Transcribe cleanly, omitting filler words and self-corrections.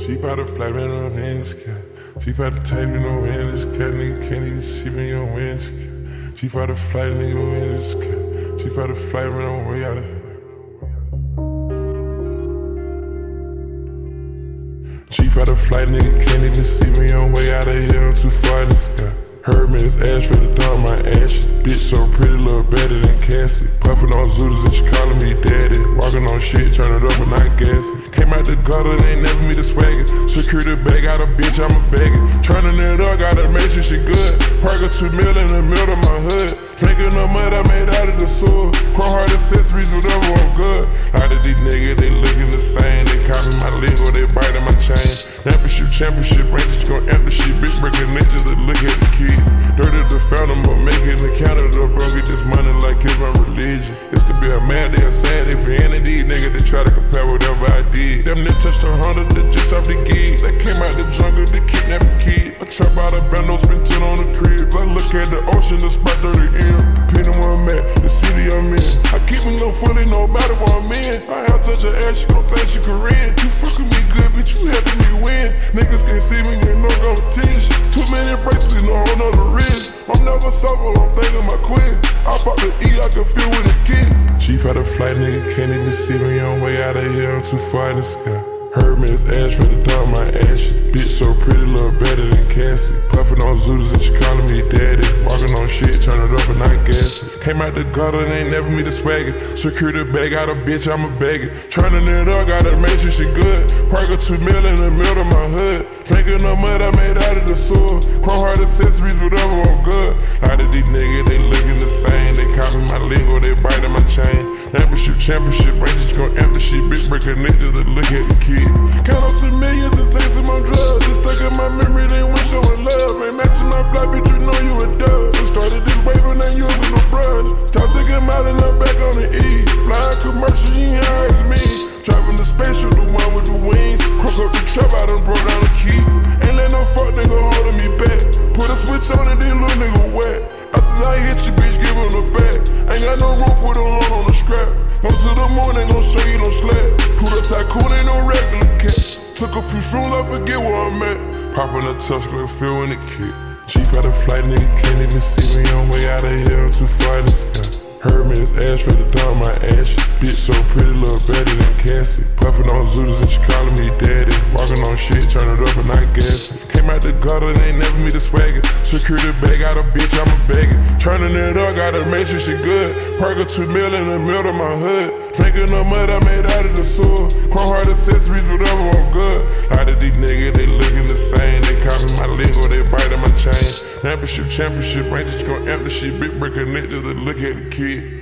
She found a flat man on the windscreen. She found a tape in the windscreen. Nigga can't even see me on windscreen. She found a flight nigga windscreen. She found a flight man on the way out of here. She found a flight nigga can't even see me on way out of here. I'm too far in the sky. Heard me, it's ash ready to dump my ashes. Bitch so pretty, look better than Cassie. Puffin on Zootiez and she calling me daddy. Walking on shit, turn it up and not gassing. Came out the gutter, they ain't never me the swagger. Secure the bag, got a bitch, I'm a bagger. Turning it up, gotta make sure she good. Park a 2 mil in the middle of my hood. Drinking the mud I made out of the sewer. Chrome heart accessories, whatever, I'm good. A lot of these niggas, they looking the same. They copy my lingo, they biting my chain. Championship ranges gon' empty shit. Big breaking nature, look at the kid. Dirty the fountain, but making the counter up, bro. Get this money like it's my religion. This could be a mad day or sad day for any of these niggas that try to compare whatever I did. Them niggas touched 100 just off the gig. They came out the jungle to kidnap a kid. I trap out a bando, spend 10 on the crib. I look at the ocean, the spot 30 M. Depending where I'm at, the city I'm in. I keep me no fully, no matter where I'm in. I have touch her ass, she gon' think she Korean. You fucking me good, bitch, you helping me win. Niggas can't see me, ain't no competition. Too many bracelets, no whole nother wrist. I'm never sober, I'm thinking my quit. I pop the E, I can feel with a kid. Chief had a flight, nigga can't even see me on way out of here. I'm too far in the sky. Heard me, it's ash ready to dump my ashes. Bitch so pretty, look better than Cassie. Puffin on Zootiez and she calling me daddy. Walking on shit, turn it up and not gassing. Came out the gutter and ain't never me the swagger. Secure the bag, got a bitch, I'm a bagger. Turning it up, gotta make sure she good. Park a 2 mil in the middle of my hood. Drinking the mud I made out of the sewer. Chrome heart accessories, whatever, I'm good. A lot of these niggas, they looking the same. They copy my lingo, they biting my chain. Championship ranges gon' empty shit. Big breaker niggas that look at the kid. Count up some millions and take some on drugs. Just stuck in my memory, they went showing love. Ain't matching my fly, bitch, you know you a dub. We started this wave and ain't using no brush. Stop taking out and I'm back on the E. Flying commercial, you ain't hard as me. Driving the spaceship, the one with the wings. Crook up the trap, I done broke down the key. Ain't let no fuck nigga holding me back. Put a switch on and then little nigga wet. After I hit you, bitch, give him the back. Ain't got no room, put a hold on the strap. Go to the moon, ain't gon' show you no slack. Put a tycoon, ain't no regular cat. Took a few shrooms, I forget where I'm at. Poppin' a touch, like feel when it kick. Chief had a flight, nigga can't even see me on way out of here. I'm too far in the sky. Heard me, it's ash ready to dump my ashes. Bitch so pretty, look better than Cassie. Puffin on Zootiez and she calling me daddy. Walking on shit, turn it up and not gassing. Came out the gutter and ain't never me the swagger. Secure the bag, got a bitch, I'm a bagger. Turning it up, gotta make sure she good. Park a 2 mil in the middle of my hood. Drinking the mud I made out of the sewer. Chrome heart accessories, whatever, I'm good. A lot of these niggas, they looking the same. They copy my lingo, they biting my chain. Championship ranges gon' empty shit. Big breaker niggas that look at the kid.